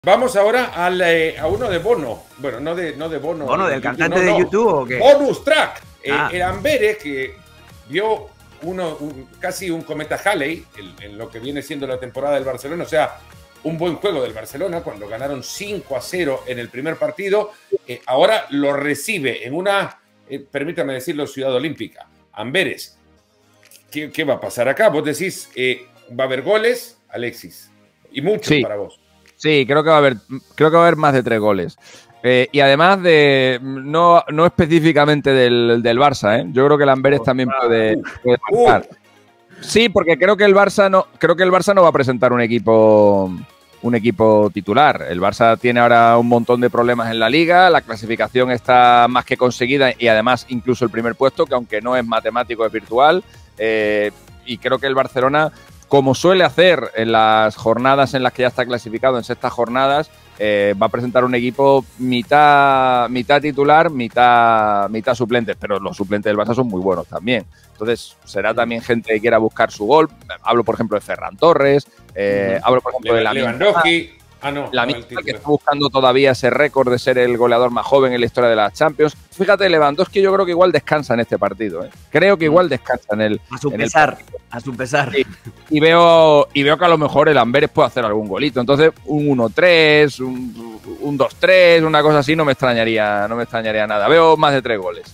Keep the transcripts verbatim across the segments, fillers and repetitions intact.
Vamos ahora al, eh, a uno de Bono. Bueno, no de, no de Bono. ¿Bono, del YouTube, cantante no, de no. YouTube o qué? Bonus track. Eh, Ah. El Amberes, que vio uno, un, casi un cometa Halley en, en lo que viene siendo la temporada del Barcelona. O sea, un buen juego del Barcelona cuando ganaron cinco a cero en el primer partido. Eh, ahora lo recibe en una, eh, permítame decirlo, Ciudad Olímpica. Amberes, ¿qué, qué va a pasar acá? Vos decís, eh, ¿va a haber goles, Alexis? Y muchos Sí. para vos. Sí, creo que va a haber, creo que va a haber más de tres goles. Eh, y además de no, no específicamente del, del Barça, ¿eh? Yo creo que el Amberes también puede, puede marcar. Sí, porque creo que el Barça no, creo que el Barça no va a presentar un equipo, un equipo titular. El Barça tiene ahora un montón de problemas en la liga, la clasificación está más que conseguida y además incluso el primer puesto, que aunque no es matemático, es virtual. Eh, y creo que el Barcelona, como suele hacer en las jornadas en las que ya está clasificado, en sextas jornadas, eh, va a presentar un equipo mitad, mitad titular, mitad, mitad suplentes, pero los suplentes del Barça son muy buenos también. Entonces, será también gente que quiera buscar su gol. Hablo, por ejemplo, de Ferran Torres, eh, uh-huh. hablo, por ejemplo, de la Lewandowski. Ah, no, la no, misma que está buscando todavía ese récord de ser el goleador más joven en la historia de las Champions. Fíjate, Lewandowski yo creo que igual descansa en este partido. ¿eh? Creo que igual descansa en el A su en pesar, el a su pesar. Sí. Y, veo, y veo que a lo mejor el Amberes puede hacer algún golito. Entonces, un uno tres, un, un dos tres, una cosa así, no me extrañaría, no me extrañaría nada. Veo más de tres goles.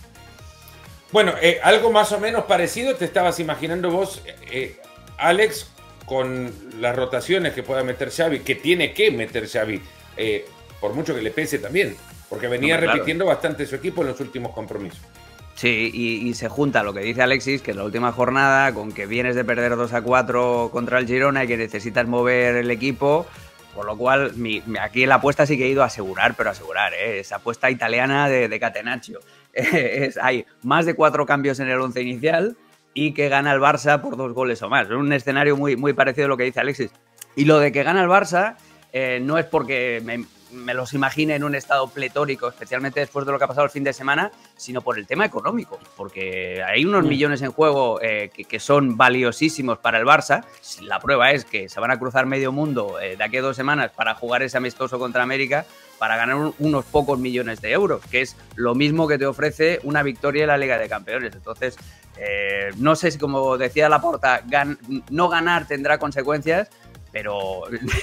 Bueno, eh, algo más o menos parecido te estabas imaginando vos, eh, Alex, con las rotaciones que pueda meter Xavi, que tiene que meter Xavi, eh, por mucho que le pese también, porque venía no, claro. repitiendo bastante su equipo en los últimos compromisos. Sí, y, y se junta lo que dice Alexis, que en la última jornada, con que vienes de perder dos a cuatro contra el Girona y que necesitas mover el equipo, por lo cual mi, mi, aquí en la apuesta sí que he ido a asegurar, pero asegurar, ¿eh? Esa apuesta italiana de, de Catenaccio. Es, hay más de cuatro cambios en el once inicial y que gana el Barça por dos goles o más. Es un escenario muy, muy parecido a lo que dice Alexis. Y lo de que gana el Barça eh, no es porque me, me los imagine en un estado pletórico, especialmente después de lo que ha pasado el fin de semana, sino por el tema económico. Porque hay unos mm. millones en juego eh, que, que son valiosísimos para el Barça. La prueba es que se van a cruzar medio mundo eh, de aquí a dos semanas para jugar ese amistoso contra América, para ganar un, unos pocos millones de euros, que es lo mismo que te ofrece una victoria en la Liga de Campeones. Entonces, eh, no sé si, como decía Laporta, gan no ganar tendrá consecuencias, pero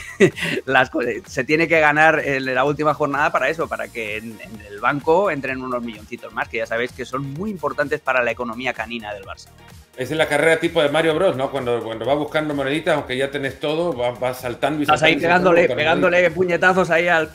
las, se tiene que ganar en la última jornada para eso, para que en, en el banco entren unos milloncitos más, que ya sabéis que son muy importantes para la economía canina del Barça. Es en la carrera tipo de Mario Bros, ¿no? Cuando, cuando vas buscando moneditas, aunque ya tenés todo, vas, vas saltando y saltando. Vas ahí pegándole, pegándole puñetazos ahí al...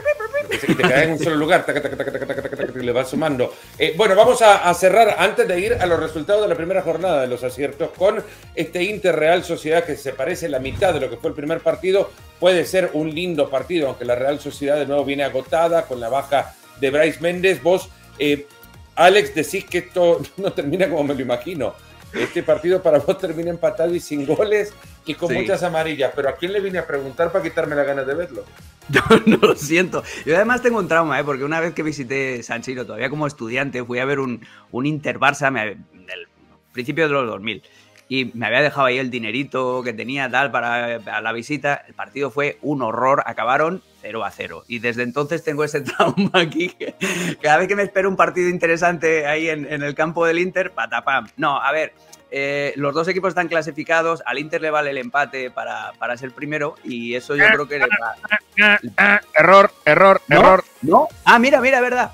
Y te quedas en un solo lugar, taca, taca, taca, taca, taca, taca, taca, y le vas sumando. Eh, bueno, vamos a, a cerrar, antes de ir a los resultados de la primera jornada de los aciertos, con este Inter Real Sociedad, que se parece la mitad de lo que fue el primer partido. Puede ser un lindo partido, aunque la Real Sociedad de nuevo viene agotada con la baja de Brais Méndez. Vos, eh, Alex, decís que esto no termina como me lo imagino. Este partido para vos termina empatado y sin goles y con sí. muchas amarillas. Pero ¿a quién le vine a preguntar para quitarme las ganas de verlo? Yo no lo siento. Yo además tengo un trauma, ¿eh? Porque una vez que visité San Siro, todavía como estudiante, fui a ver un, un Inter-Barça del principio de los dos mil. Y me había dejado ahí el dinerito que tenía tal para, para la visita. El partido fue un horror. Acabaron cero a cero. Y desde entonces tengo ese trauma aquí. Que cada vez que me espero un partido interesante ahí en, en el campo del Inter, patapam. No, a ver, eh, los dos equipos están clasificados. Al Inter le vale el empate para, para ser primero. Y eso yo creo que... Le va... Error, error, ¿No? error. ¿No? Ah, mira, mira, es verdad.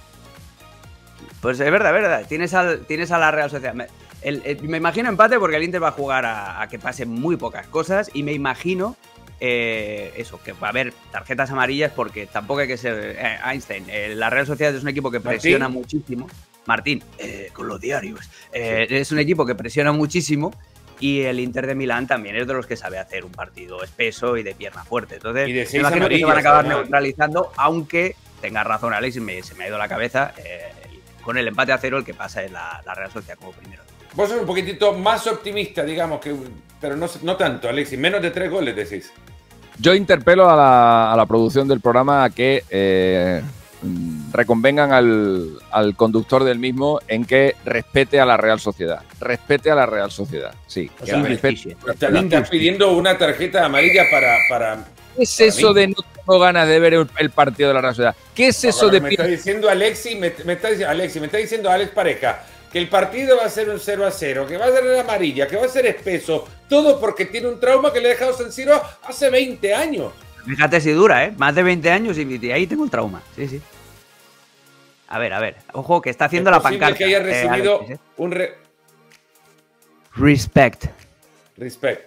Pues es verdad, es verdad. Tienes, al, tienes a la Real Sociedad. Me, el, el, me imagino empate porque el Inter va a jugar a, a que pasen muy pocas cosas. Y me imagino... Eh, eso, que va a haber tarjetas amarillas porque tampoco hay que ser eh, Einstein. Eh, la Real Sociedad es un equipo que presiona ¿Martín? muchísimo. Martín, eh, con los diarios. Eh, sí. Es un equipo que presiona muchísimo y el Inter de Milán también es de los que sabe hacer un partido espeso y de pierna fuerte. Entonces, y de me imagino que se van a acabar ¿no? neutralizando, aunque tenga razón Alex, me, se me ha ido la cabeza. Eh, con el empate a cero, el que pasa es la, la Real Sociedad como primero. Vos sos un poquitito más optimista, digamos, que, pero no, no tanto, Alexis. Menos de tres goles, decís. Yo interpelo a la, a la producción del programa a que eh, reconvengan al, al conductor del mismo en que respete a la Real Sociedad. Respete a la Real Sociedad, sí. O sea, respete, está, estás pidiendo una tarjeta amarilla para, para ¿Qué es eso de no tengo ganas de ver el, el partido de la Real Sociedad? ¿Qué es eso de... Me está diciendo Alexi, me, me está diciendo, Alexi, me está diciendo Alex Pareja, que el partido va a ser un cero a cero, que va a ser la amarilla, que va a ser espeso, todo porque tiene un trauma que le ha dejado San Siro hace veinte años. Fíjate si dura, ¿eh? Más de veinte años y ahí tengo el trauma. Sí, sí. A ver, a ver. Ojo, que está haciendo es la pancarta. que haya recibido eh, Alex, ¿eh? un... Re... Respect. Respect.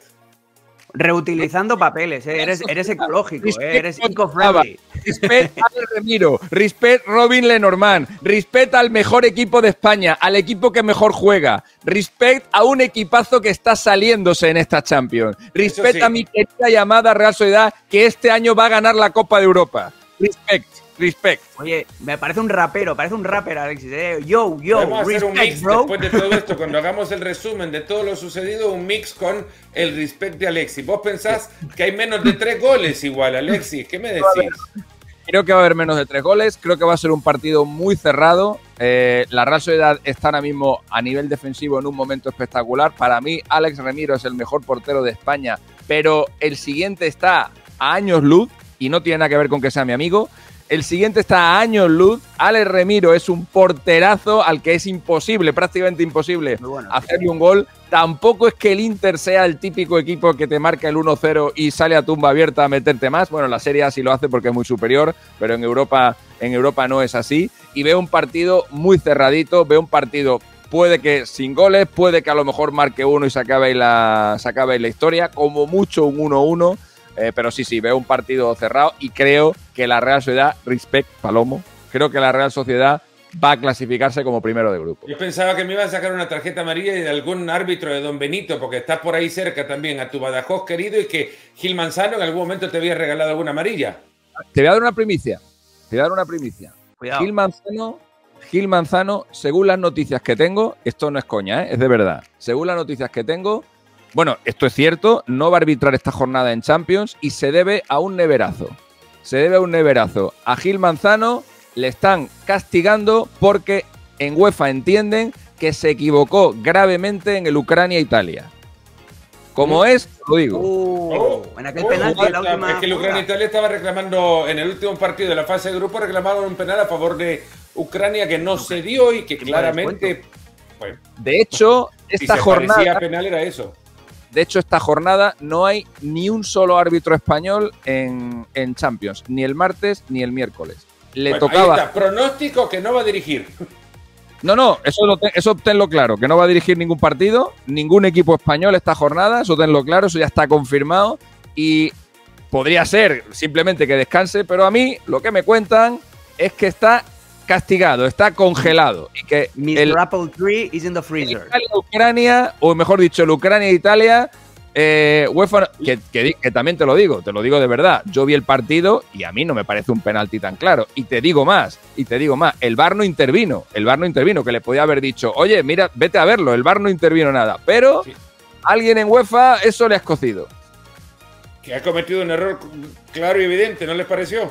Reutilizando papeles, ¿eh? eres, eres ecológico, ¿eh? Eres eco-friendly. Respect a Remiro, respect Robin Lenormand, respect al mejor equipo de España, al equipo que mejor juega, respect a un equipazo que está saliéndose en esta Champions, respect sí. a mi querida llamada Real Sociedad que este año va a ganar la Copa de Europa. Respect. Respect. Oye, me parece un rapero, parece un rapper, Alexis. Eh. Yo, yo, Vamos a hacer respect, un mix bro. Después de todo esto, cuando hagamos el resumen de todo lo sucedido, un mix con el respect de Alexis. ¿Vos pensás que hay menos de tres goles igual, Alexis? ¿Qué me decís? Creo que va a haber menos de tres goles. Creo que va a ser un partido muy cerrado. Eh, la Real Sociedad está ahora mismo a nivel defensivo en un momento espectacular. Para mí, Alex Remiro es el mejor portero de España, pero el siguiente está a años luz y no tiene nada que ver con que sea mi amigo. El siguiente está a años luz. Alex Remiro es un porterazo al que es imposible, prácticamente imposible, bueno, hacerle un gol. Tampoco es que el Inter sea el típico equipo que te marca el uno cero y sale a tumba abierta a meterte más. Bueno, la Serie A sí lo hace porque es muy superior, pero en Europa, en Europa no es así. Y veo un partido muy cerradito, veo un partido, puede que sin goles, puede que a lo mejor marque uno y se acabe la, se acabe la historia, como mucho un uno uno. Eh, pero sí, sí, veo un partido cerrado y creo que la Real Sociedad, respect Palomo, creo que la Real Sociedad va a clasificarse como primero de grupo. Yo pensaba que me iba a sacar una tarjeta amarilla de algún árbitro de Don Benito, porque está por ahí cerca también a tu Badajoz querido y que Gil Manzano en algún momento te había regalado alguna amarilla. Te voy a dar una primicia, te voy a dar una primicia. Cuidado. Gil Manzano, Gil Manzano, según las noticias que tengo, esto no es coña, ¿eh? Es de verdad, según las noticias que tengo, bueno, esto es cierto, no va a arbitrar esta jornada en Champions y se debe a un neverazo. Se debe a un neverazo. A Gil Manzano le están castigando porque en UEFA entienden que se equivocó gravemente en el Ucrania-Italia. Como uh, es, lo digo. Uh, oh, en aquel oh, penalti de la última... Es que el Ucrania-Italia estaba reclamando, en el último partido de la fase de grupo, reclamaron un penal a favor de Ucrania que no se dio y que claramente... Pues, de hecho, esta si jornada... Si penal era eso. De hecho, esta jornada no hay ni un solo árbitro español en, en Champions, ni el martes ni el miércoles. Le bueno, tocaba. Ahí está. Pronóstico que no va a dirigir. No, no, eso, lo te, eso tenlo claro, que no va a dirigir ningún partido, ningún equipo español esta jornada, eso tenlo claro, eso ya está confirmado. Y podría ser simplemente que descanse, pero a mí lo que me cuentan es que está castigado, está congelado y que mister El, Apple Tree is in the freezer. Italia, Ucrania, o mejor dicho, el Ucrania-Italia, eh, UEFA, que, que, que también te lo digo, te lo digo de verdad, yo vi el partido y a mí no me parece un penalti tan claro. Y te digo más, y te digo más, el V A R no intervino, el V A R no intervino, que le podía haber dicho, oye, mira, vete a verlo, el V A R no intervino nada, pero sí. Alguien en UEFA eso le ha escocido. Que ha cometido un error claro y evidente, ¿no les pareció?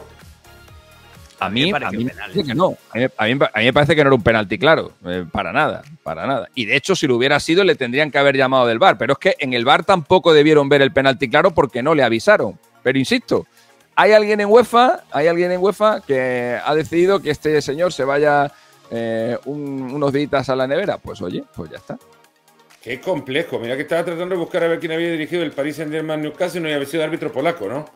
A mí, a mí me parece que no. A mí, a, mí, a mí me parece que no era un penalti claro. Eh, para nada, para nada. Y de hecho, si lo hubiera sido, le tendrían que haber llamado del V A R. Pero es que en el V A R tampoco debieron ver el penalti claro porque no le avisaron. Pero insisto, hay alguien en UEFA, hay alguien en UEFA que ha decidido que este señor se vaya eh, un, unos días a la nevera. Pues oye, pues ya está. Qué complejo. Mira que estaba tratando de buscar a ver quién había dirigido el Paris Saint-Germain Newcastle y no había sido árbitro polaco, ¿no?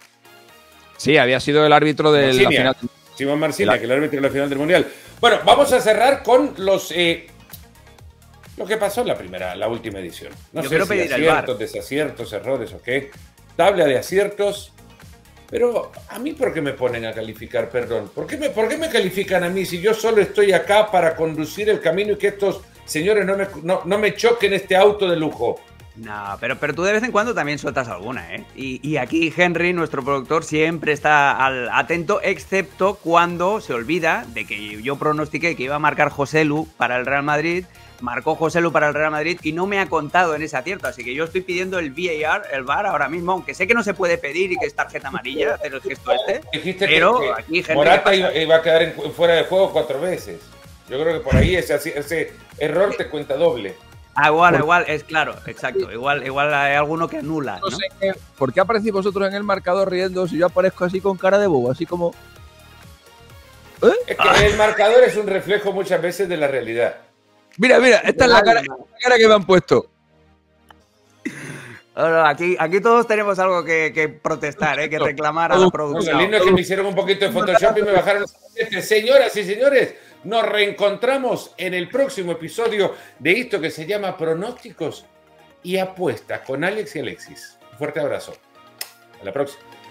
Sí, había sido el árbitro de Marcinia, la final. Simón Marcinia, que el árbitro de la final del Mundial. Bueno, vamos a cerrar con los eh, lo que pasó en la primera, la última edición. No Yo sé quiero si pedir aciertos, desaciertos, errores o qué. Tabla de aciertos. Pero a mí, ¿por qué me ponen a calificar? Perdón. ¿Por qué me, por qué me califican a mí si yo solo estoy acá para conducir el camino y que estos señores no me, no, no me choquen este auto de lujo? No, pero, pero tú de vez en cuando también sueltas alguna, ¿eh? Y, y aquí Henry, nuestro productor, siempre está al, atento, excepto cuando se olvida de que yo pronostiqué que iba a marcar Joselu para el Real Madrid, marcó Joselu para el Real Madrid y no me ha contado en ese acierto, así que yo estoy pidiendo el V A R, el V A R ahora mismo, aunque sé que no se puede pedir y que es tarjeta amarilla hacer el gesto este, Dijiste pero que, que aquí Henry... Morata iba, iba a quedar en, fuera de juego cuatro veces. Yo creo que por ahí ese, ese error te cuenta doble. Ah, igual, igual, es claro, exacto. Igual, igual hay alguno que anula, ¿no? No sé qué, ¿por qué aparecéis vosotros en el marcador riendo si yo aparezco así con cara de bobo? Así como... ¿Eh? Es que el marcador es un reflejo muchas veces de la realidad. Mira, mira, esta es la cara, la cara que me han puesto. No, no, aquí, aquí todos tenemos algo que, que protestar, ¿eh? Que reclamar a la producción. Lo lindo es que me hicieron un poquito de Photoshop y me bajaron los paquetes. Señoras y señores, nos reencontramos en el próximo episodio de esto que se llama Pronósticos y Apuestas con Alex y Alexis. Un fuerte abrazo. A la próxima.